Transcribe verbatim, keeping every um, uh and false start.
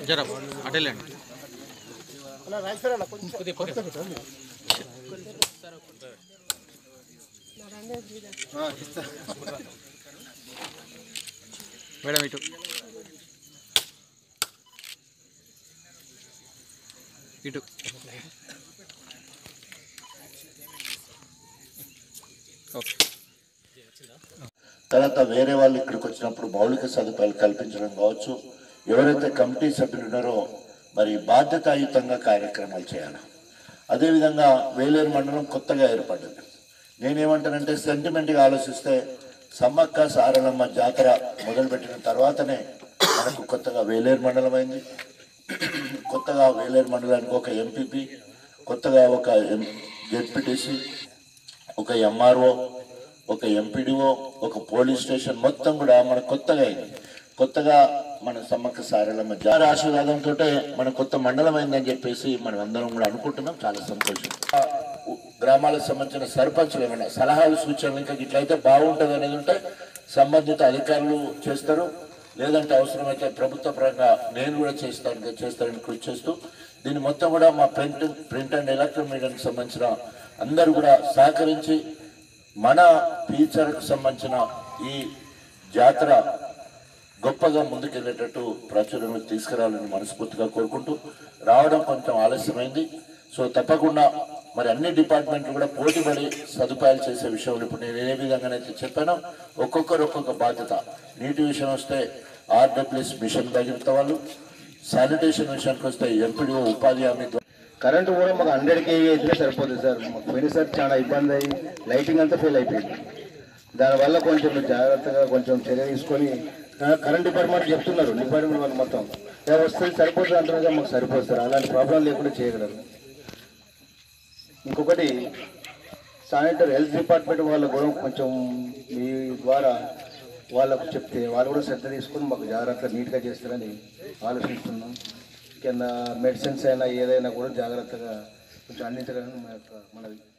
జరా అటెళ్ళండి మేడం ఇటు ఇటు ఓకే. తర్వాత వేరే వాళ్ళు ఇక్కడికి వచ్చినప్పుడు మౌలిక సదుపాయాలు కల్పించడం కావచ్చు, ఎవరైతే కమిటీ సభ్యులు ఉన్నారో మరి బాధ్యతాయుతంగా కార్యక్రమాలు చేయాలి. అదేవిధంగా వేలేరు మండలం కొత్తగా ఏర్పడ్డది. నేనేమంటానంటే సెంటిమెంట్గా ఆలోచిస్తే సమ్మక్క సారలమ్మ జాతర మొదలుపెట్టిన తర్వాతనే మనకు కొత్తగా వేలేరు మండలం అయింది. కొత్తగా వేలేరు మండలానికి ఒక ఎంపీపీ, కొత్తగా ఒక ఎం జెడ్పీటీసీ, ఒక ఎంఆర్ఓ, ఒక ఎంపీడీఓ, ఒక పోలీస్ స్టేషన్ మొత్తం కూడా మన కొత్తగా అయింది. కొత్తగా మన సమ్మక్క సారలమ్మ జాతర ఆశీర్వాదంతో మన కొత్త మండలం అయిందని చెప్పేసి మనం అందరం కూడా అనుకుంటున్నాం. చాలా సంతోషం. గ్రామాలకు సంబంధించిన సర్పంచులు ఏమైనా సలహాలు సూచనలు ఇంకా ఇట్లయితే బాగుంటుంది అనేది ఉంటే సంబంధిత అధికారులు చేస్తారు, లేదంటే అవసరమైతే ప్రభుత్వ పరంగా నేను కూడా చేస్తాను చేస్తానని కృషి చేస్తూ దీన్ని మొత్తం కూడా మా ప్రింట్ ప్రింట్ అండ్ ఎలక్ట్రానిక్ మీడియాకి సంబంధించిన అందరూ కూడా సహకరించి మన ఫ్యూచర్కు సంబంధించిన ఈ జాతర గొప్పగా ముందుకెళ్ళేటట్టు ప్రచురణకు తీసుకురావాలని మనస్ఫూర్తిగా కోరుకుంటూ రావడం కొంచెం ఆలస్యమైంది. సో తప్పకుండా మరి అన్ని డిపార్ట్మెంట్లు కూడా పోటీపడి సదుపాయాలు చేసే విషయంలో ఇప్పుడు నేను ఏ విధంగానైతే చెప్పానో ఒక్కొక్కరు ఒక్కొక్క బాధ్యత. నీటి విషయం వస్తే ఆర్డబ్ల్యూఎస్ మిషన్ భగీరథ వాళ్ళు, శానిటేషన్ విషయానికి వస్తే ఎంపీడీఓ ఉపాధి హామీ, కరెంటు కూడా మాకు హండ్రెడ్ కేవీ అయితే సరిపోతుంది సార్. మాకు పోయినసారి చాలా ఇబ్బంది అయ్యి లైటింగ్ అంతా ఫెయిల్ అయిపోయింది. దానివల్ల కొంచెం జాగ్రత్తగా కొంచెం చర్య తీసుకొని కరెంట్ డిపార్ట్మెంట్ చెప్తున్నారు, డిపార్ట్మెంట్ వాళ్ళు మొత్తం వస్తుంది సరిపోతుంది అంటున్నారు, మాకు సరిపోతుంది సార్. అలాంటి ప్రాబ్లం లేకుండా చేయగలరు. ఇంకొకటి శానిటరీ హెల్త్ డిపార్ట్మెంట్ వాళ్ళకు కూడా కొంచెం మీ ద్వారా వాళ్ళకు చెప్తే వాళ్ళు కూడా శ్రద్ధ తీసుకొని మాకు జాగ్రత్తగా నీట్గా చేస్తారని ఆలోచిస్తున్నాం. కింద మెడిసిన్స్ అయినా ఏదైనా కూడా జాగ్రత్తగా కొంచెం అందించగలని మా యొక్క మనది.